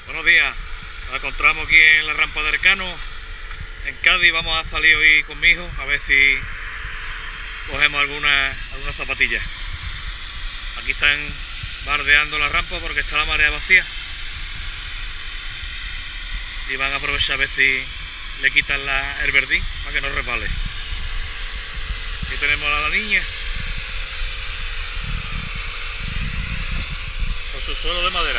Buenos días, nos encontramos aquí en la rampa de Arcano, en Cádiz. Vamos a salir hoy con mi hijo a ver si cogemos algunas zapatillas. Aquí están bardeando la rampa porque está la marea vacía y van a aprovechar a ver si le quitan el verdín para que no resbale. Aquí tenemos a la niña con su suelo de madera.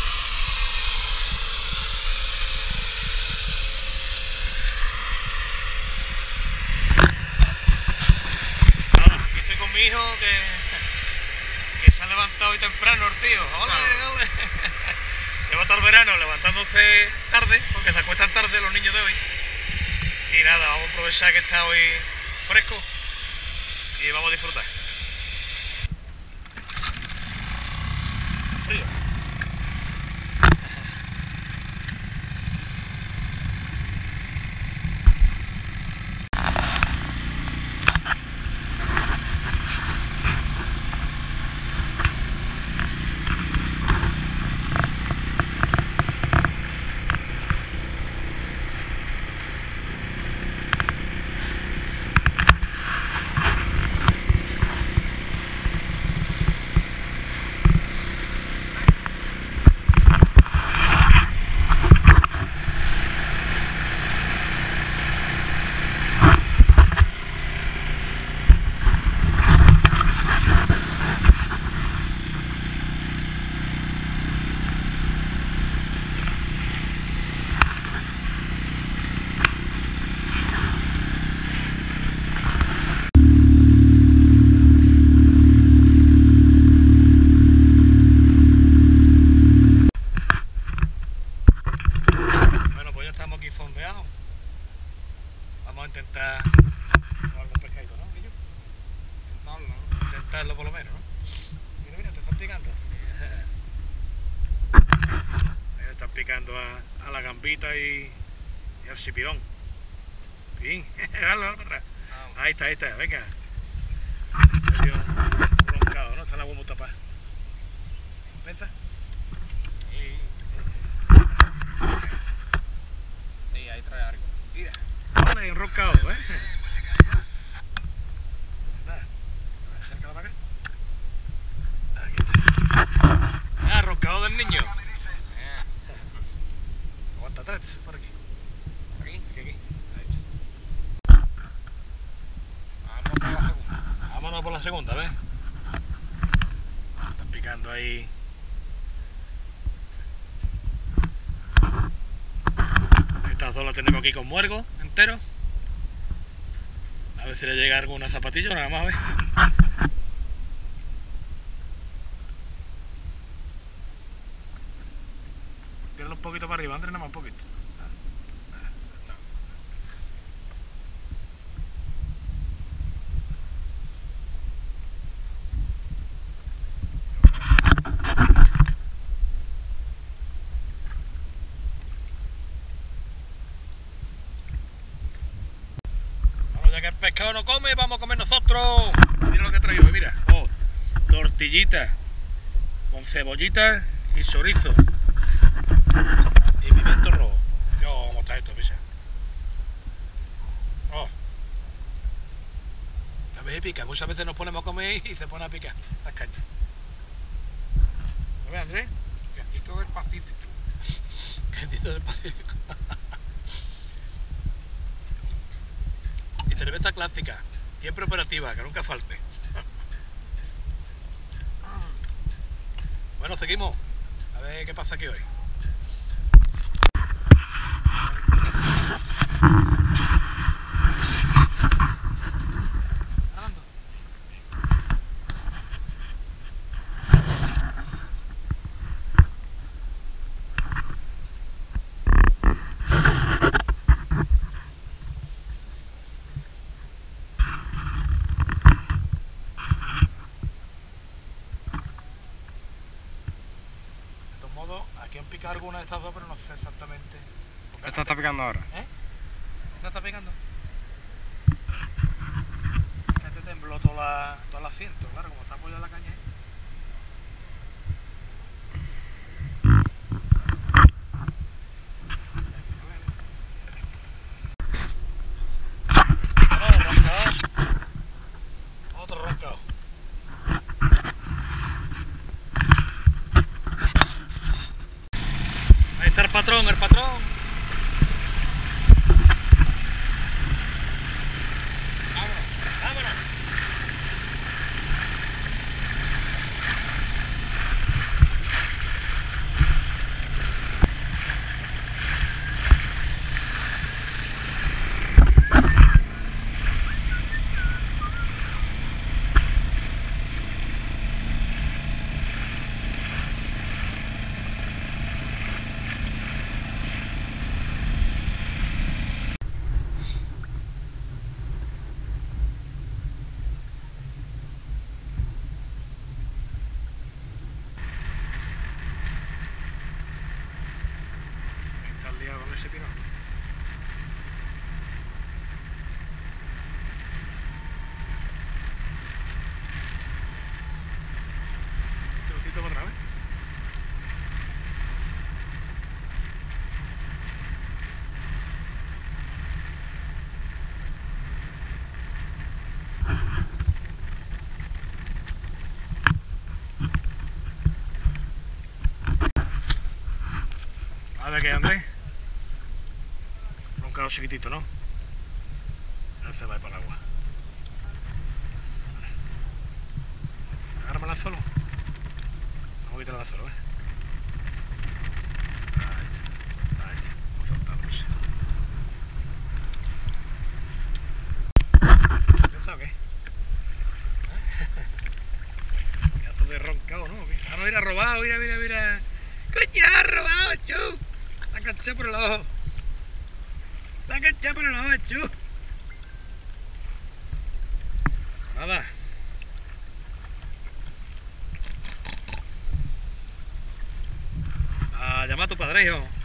Aquí estoy con mi hijo que se ha levantado hoy temprano el tío. ¡Ole, ole! Lleva todo el verano levantándose tarde porque se acuestan tarde los niños de hoy. Y nada, vamos a aprovechar que está hoy fresco y vamos a disfrutar. Frío. Estamos aquí fondeados. Vamos a intentar coger algún pescadito, ¿no, Guillo? Intentarlo por lo menos, ¿no? Mira, mira, te están picando. Mira, están picando a la gambita y al chipirón. Sí, ahí está, venga. Medio roncado, ¿no? Está la agua muy tapada. ¿Pesa? Ahí trae algo. Mira, vale, enroscado, ¿eh? Acércala para acá. Aquí está. Ah, enroscado del niño. Aguanta atrás, por aquí. Aquí. Aquí. Ahí Vamos por está. la segunda. Vámonos por la segunda, ¿ves? Están picando ahí. Estas dos las tenemos aquí con muergo entero. A ver si le llega alguna zapatilla, nada más a ver. Tíralo un poquito para arriba, Andrés, nada más un poquito. Ya que el pescado no come, vamos a comer nosotros. Mira lo que he traído, mira. Oh, tortillita con cebollita y chorizo y pimiento rojo. Dios, cómo está esto, pisa. Oh, también pica. Muchas veces nos ponemos a comer y se pone a picar las cañas. ¿Lo ves, Andrés? Gatito del Pacífico. Gatito del Pacífico. Y cerveza clásica, siempre operativa, que nunca falte. Bueno, seguimos. A ver qué pasa aquí hoy. Aquí han picado alguna de estas dos, pero no sé exactamente. Esta está picando ahora. ¿Eh? ¿Esta está picando? Este tembló todo el asiento, claro, como está apoyado en la caña. está el patrón, el patrón. Vámonos, vámonos. Está liado con ese pirón. Un trocito para otra vez. A ver qué, Andrés. Un cabo chiquitito, ¿no? Él se va para el agua. Agárrame el anzuelo. Vamos a quitar el anzuelo, ¿eh? Ahí está. Ahí está. Vamos a soltarlo. ¿Pensado qué? Pedazo de roncao, ¿no? Ah, no, mira, robado, mira, mira, mira. ¡Coño, ha robado, chu! La canché por el ojo. La canché por el ojo, chu. Nada. A llamar a tu padre, hijo.